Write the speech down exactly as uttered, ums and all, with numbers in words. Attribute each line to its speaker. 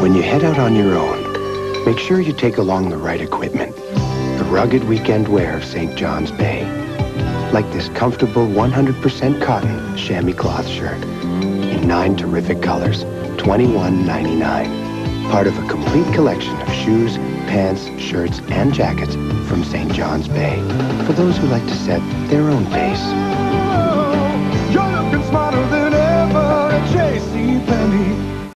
Speaker 1: When you head out on your own, make sure you take along the right equipment. The rugged weekend wear of Saint John's Bay. Like this comfortable one hundred percent cotton chamois cloth shirt in nine terrific colors, twenty-one ninety-nine. Part of a complete collection of shoes, pants, shirts, and jackets from Saint John's Bay for those who like to set their own pace.